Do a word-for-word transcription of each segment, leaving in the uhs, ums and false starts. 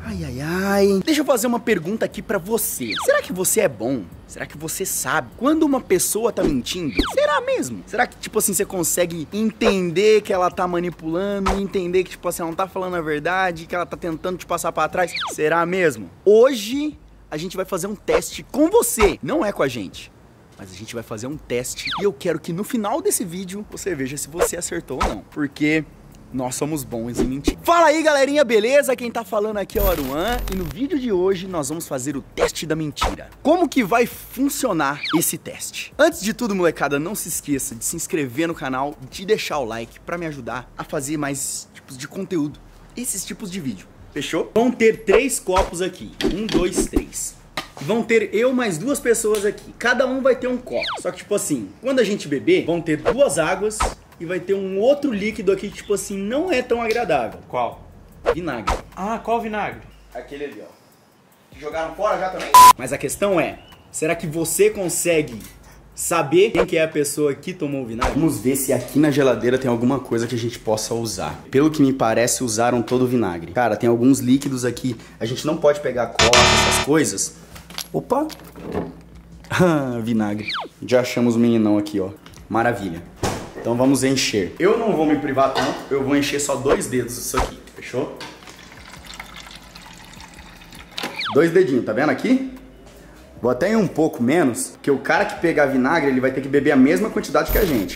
Ai, ai, ai. Deixa eu fazer uma pergunta aqui pra você. Será que você é bom? Será que você sabe quando uma pessoa tá mentindo? Será mesmo? Será que, tipo assim, você consegue entender que ela tá manipulando, entender que, tipo assim, ela não tá falando a verdade, que ela tá tentando te passar pra trás? Será mesmo? Hoje, a gente vai fazer um teste com você. Não é com a gente, mas a gente vai fazer um teste e eu quero que no final desse vídeo você veja se você acertou ou não. Porque nós somos bons em mentir. Fala aí, galerinha, beleza? Quem tá falando aqui é o Aruan e no vídeo de hoje nós vamos fazer o teste da mentira. Como que vai funcionar esse teste? Antes de tudo, molecada, não se esqueça de se inscrever no canal, de deixar o like pra me ajudar a fazer mais tipos de conteúdo, esses tipos de vídeo. Fechou? Vão ter três copos aqui. Um, dois, três. Vão ter eu mais duas pessoas aqui. Cada um vai ter um copo. Só que, tipo assim, quando a gente beber, vão ter duas águas e vai ter um outro líquido aqui que, tipo assim, não é tão agradável. Qual? Vinagre. Ah, qual vinagre? Aquele ali, ó. Jogaram fora já também? Mas a questão é, será que você consegue saber quem que é a pessoa que tomou o vinagre? Vamos ver se aqui na geladeira tem alguma coisa que a gente possa usar. Pelo que me parece, usaram todo o vinagre. Cara, tem alguns líquidos aqui. A gente não pode pegar cola, essas coisas. Opa! Ah, vinagre. Já achamos o meninão aqui, ó. Maravilha. Então vamos encher. Eu não vou me privar tanto, eu vou encher só dois dedos isso aqui, fechou? Dois dedinhos, tá vendo aqui? Vou até ir um pouco menos, porque o cara que pegar vinagre, ele vai ter que beber a mesma quantidade que a gente.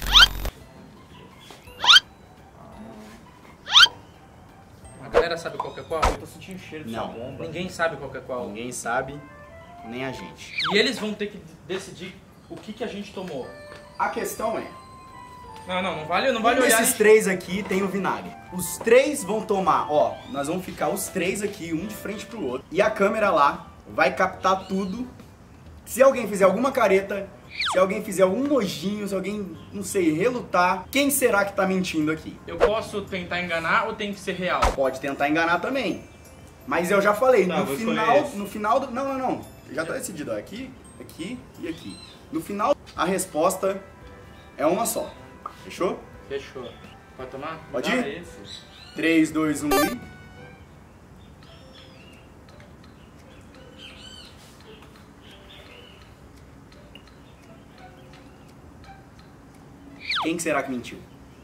A galera sabe qual que é qual? Eu tô sentindo cheiro de Não. sua bomba. Ninguém sabe qual que é qual. Ninguém sabe, nem a gente. E eles vão ter que decidir o que que a gente tomou. A questão é... Não, não, não vale, não vale Um olhar. desses três aqui tem o vinagre. Os três vão tomar, ó, nós vamos ficar os três aqui, um de frente pro outro. E a câmera lá vai captar tudo. Se alguém fizer alguma careta, se alguém fizer algum nojinho, se alguém, não sei, relutar, quem será que tá mentindo aqui? Eu posso tentar enganar ou tem que ser real? Pode tentar enganar também. Mas eu já falei, Tá, no vou escolher final, esse. no final do... Não, não, não. Já tá decidido, ó, aqui, aqui e aqui. No final, a resposta é uma só. Fechou? Fechou. Pode tomar? Pode Dá ir? esse. três, dois, um e... Quem que será que mentiu?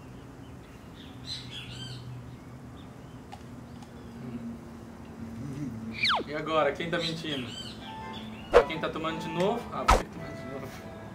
E agora, quem tá mentindo? Ah, quem tá tomando de novo? Ah, vou ter que tomar de novo.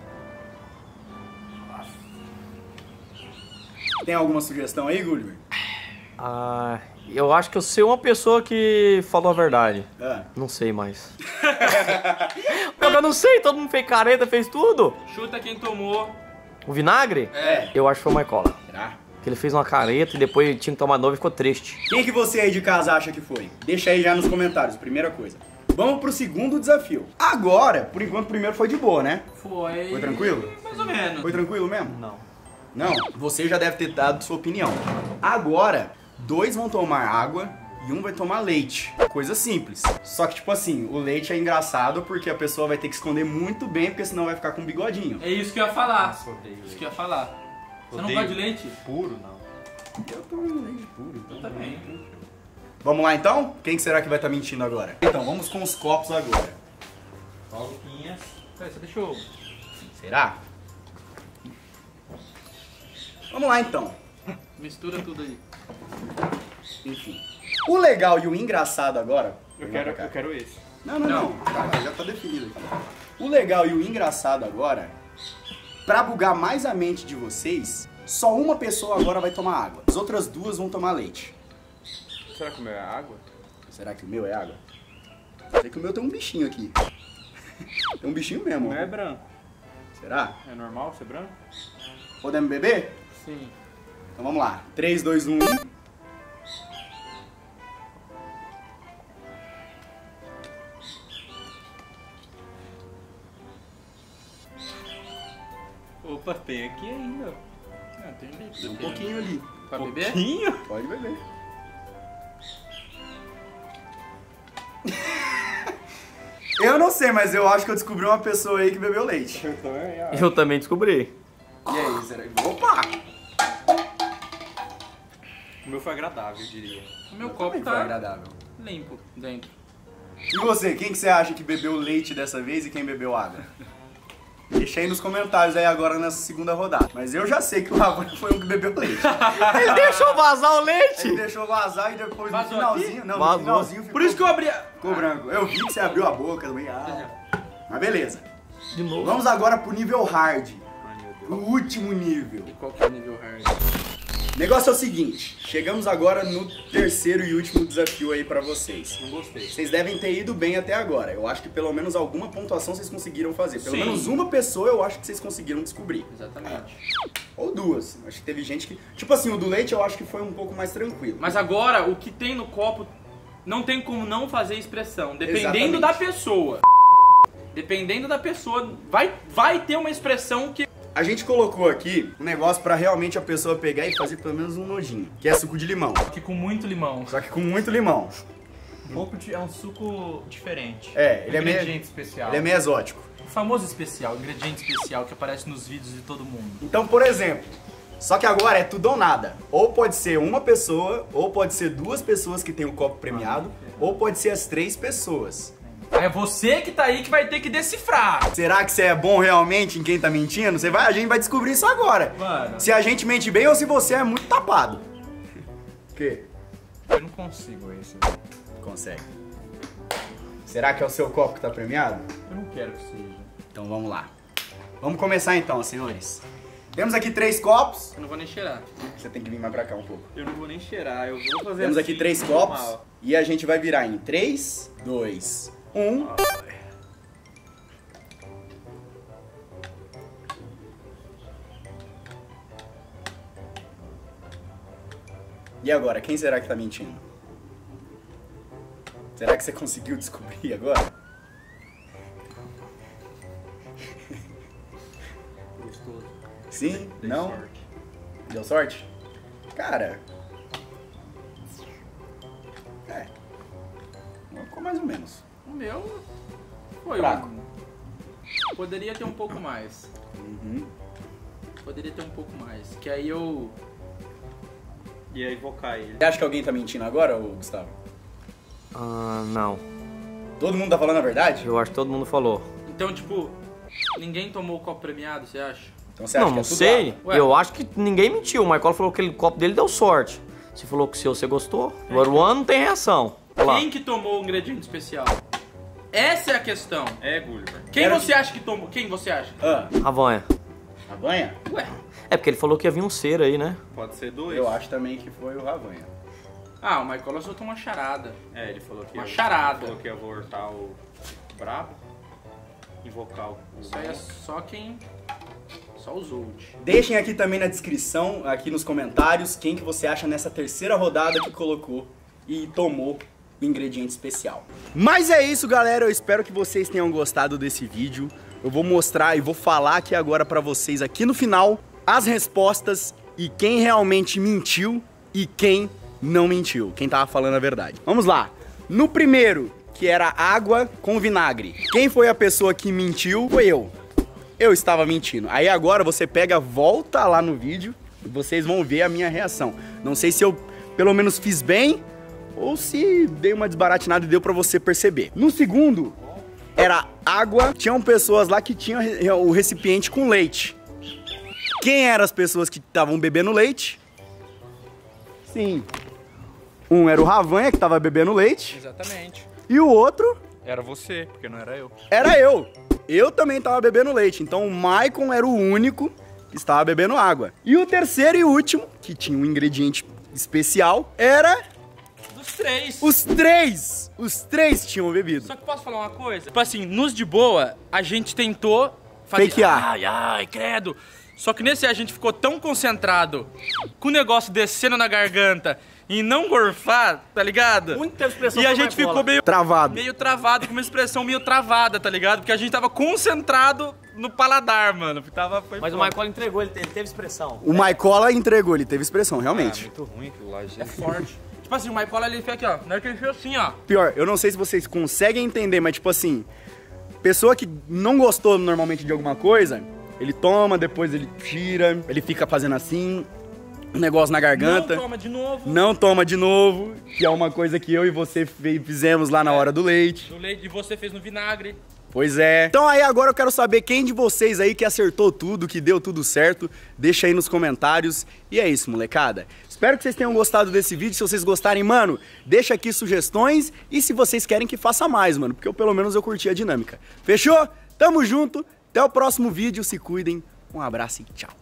Tem alguma sugestão aí, Gulliver? Ah, eu acho que eu sei uma pessoa que falou a verdade. Ah. Não sei mais. Eu não sei, todo mundo fez careta, fez tudo. Chuta quem tomou. O vinagre? É. Eu acho que foi o Maicola. Será? Que ele fez uma careta e depois tinha que tomar novo e ficou triste. Quem que você aí de casa acha que foi? Deixa aí já nos comentários, primeira coisa. Vamos pro segundo desafio. Agora, por enquanto, o primeiro foi de boa, né? Foi. Foi tranquilo? Mais ou menos. Foi tranquilo mesmo? Não. Não? Você já deve ter dado sua opinião. Agora, dois vão tomar água e um vai tomar leite. Coisa simples. Só que, tipo assim, o leite é engraçado porque a pessoa vai ter que esconder muito bem, porque senão vai ficar com um bigodinho. É isso que eu ia falar. Nossa, odeio Isso leite. que eu ia falar. Você não Odeio. gosta de leite? Puro, não. Eu tomo leite puro, então. Eu também. Vamos lá então? Quem que será que vai estar mentindo agora? Então, vamos com os copos agora. Paulinhas. Peraí, você deixou. Será? Vamos lá então. Mistura tudo aí. Enfim. O legal e o engraçado agora... Eu quero, eu quero esse. Não, não, não. Tá, já tá definido aqui. O legal e o engraçado agora, pra bugar mais a mente de vocês, só uma pessoa agora vai tomar água. As outras duas vão tomar leite. Será que o meu é água? Será que o meu é água? Sei que o meu tem um bichinho aqui. Tem um bichinho mesmo. O meu ó. é branco. Será? É normal ser branco? Podemos beber? Sim. Então vamos lá. três, dois, um e... Opa, tem aqui ainda. Ah, tem leite. Tem um pouquinho ali. Pra beber? Pouquinho? Pode beber. Eu não sei, mas eu acho que eu descobri uma pessoa aí que bebeu leite. Eu também, ó. Eu também descobri. E aí, será que... Opa! O meu foi agradável, eu diria. O meu Eu copo também foi tá... agradável. limpo dentro. E você, quem que você acha que bebeu leite dessa vez e quem bebeu água? Deixa aí nos comentários aí agora nessa segunda rodada. Mas eu já sei que o Rafa foi o que bebeu leite. Ele deixou vazar o leite! Ele deixou vazar e depois no Vazou finalzinho... aqui? Não, Vazou. no finalzinho ficou... Por isso que eu abri... Ficou branco. Eu vi que você abriu a boca também. Ah. Mas beleza. De novo. Vamos agora pro nível hard. Ai, meu Deus. O último nível. E qual que é o nível hard? O negócio é o seguinte, chegamos agora no terceiro e último desafio aí pra vocês. Não gostei. Vocês devem ter ido bem até agora. Eu acho que pelo menos alguma pontuação vocês conseguiram fazer. Pelo Sim. menos uma pessoa eu acho que vocês conseguiram descobrir. Exatamente. Ou duas. Acho que teve gente que... Tipo assim, o do leite eu acho que foi um pouco mais tranquilo. Mas agora, o que tem no copo não tem como não fazer expressão. Dependendo Exatamente. da pessoa. Dependendo da pessoa, vai, vai ter uma expressão que... A gente colocou aqui um negócio pra realmente a pessoa pegar e fazer pelo menos um nojinho. Que é suco de limão. que com muito limão. Só que com muito limão. Um pouco de, é um suco diferente. É, ele é meio... Ingrediente especial. Ele é meio exótico. O famoso especial, ingrediente especial que aparece nos vídeos de todo mundo. Então, por exemplo, só que agora é tudo ou nada. Ou pode ser uma pessoa, ou pode ser duas pessoas que tem o copo premiado, ou pode ser as três pessoas. É você que tá aí que vai ter que decifrar. Será que você é bom realmente em quem tá mentindo? Você vai, a gente vai descobrir isso agora. Mano, Se a gente mente bem ou se você é muito tapado. O quê? eu não consigo esse. Consegue. Será que é o seu copo que tá premiado? Eu não quero que seja. Então vamos lá. Vamos começar então, senhores. Temos aqui três copos. Eu não vou nem cheirar. Você tem que vir mais pra cá um pouco. Eu não vou nem cheirar, eu vou fazer Temos assim, aqui três normal. copos e a gente vai virar em três, dois, um. E agora, quem será que tá mentindo? Será que você conseguiu descobrir agora? Gostoso. Sim? Dei Não? sorte. Deu sorte? Cara... É. Ficou mais ou menos. O meu foi Fraco. um... Poderia ter um pouco mais. Uhum. Poderia ter um pouco mais. Que aí eu... Ia invocar ele. Você acha que alguém tá mentindo agora, ô Gustavo? Ah, não. Todo mundo tá falando a verdade? Eu acho que todo mundo falou. Então, tipo, ninguém tomou o copo premiado, você acha? Então você acha Não, que é não tudo sei. água? Ué. Eu acho que ninguém mentiu. O Michael falou que aquele copo dele deu sorte. Você falou que o seu você gostou. Agora o ano não tem reação. Olha lá. Quem que tomou o ingrediente especial? Essa é a questão. É, Gulliver. Quem Era você acha que tomou? Quem você acha? Ah, Ravanha. a banha? Ué. É porque ele falou que ia vir um cera aí, né? Pode ser dois. Eu acho também que foi o Ravanha. Ah, o Michael soltou uma charada. É, ele falou que Uma ia, charada. falou que ia voltar o brabo. Invocar o... Isso aí é só quem... Só os old. Deixem aqui também na descrição, aqui nos comentários, quem que você acha nessa terceira rodada que colocou e tomou o ingrediente especial. Mas é isso, galera. Eu espero que vocês tenham gostado desse vídeo. Eu vou mostrar e vou falar aqui agora pra vocês, aqui no final, as respostas e quem realmente mentiu e quem não mentiu, quem tava falando a verdade. Vamos lá. No primeiro, que era água com vinagre, quem foi a pessoa que mentiu? Foi eu. Eu estava mentindo. Aí agora você pega, volta lá no vídeo e vocês vão ver a minha reação. Não sei se eu pelo menos fiz bem ou se dei uma desbaratinada e deu pra você perceber. No segundo, era água. Tinham pessoas lá que tinham o recipiente com leite. Quem eram as pessoas que estavam bebendo leite? Sim. Um era o Ravanha, que tava bebendo leite. Exatamente. E o outro Era você, porque não era eu. era eu. Eu também tava bebendo leite. Então o Maicon era o único que estava bebendo água. E o terceiro e último, que tinha um ingrediente especial, era Dos três. os três. Os três tinham bebido. Só que posso falar uma coisa? Tipo assim, nos de boa, a gente tentou fazer... Fakear. Ai, ai, credo. Só que nesse a gente ficou tão concentrado com o negócio descendo na garganta e não gorfar, tá ligado? Muita expressão E a foi gente Michael. ficou meio, Travado. meio travado, com uma expressão meio travada, tá ligado? Porque a gente tava concentrado no paladar, mano. Tava, foi Mas o foda. Michael entregou, ele teve, ele teve expressão. O Maicola entregou, ele teve expressão, realmente. muito ruim aquilo lá, gente. É forte. Tipo assim, o Michael ele fez aqui, ó. Na hora que ele fez assim, ó. Pior, eu não sei se vocês conseguem entender, mas tipo assim, pessoa que não gostou normalmente de alguma coisa, ele toma, depois ele tira, ele fica fazendo assim. um negócio na garganta. Não toma de novo. Não toma de novo, que é uma coisa que eu e você fizemos lá na hora do leite. Do leite e você fez no vinagre. Pois é. Então aí agora eu quero saber quem de vocês aí que acertou tudo, que deu tudo certo. Deixa aí nos comentários. E é isso, molecada. Espero que vocês tenham gostado desse vídeo. Se vocês gostarem, mano, deixa aqui sugestões. E se vocês querem que faça mais, mano, porque eu, pelo menos eu curti a dinâmica. Fechou? Tamo junto. Até o próximo vídeo. Se cuidem. Um abraço e tchau.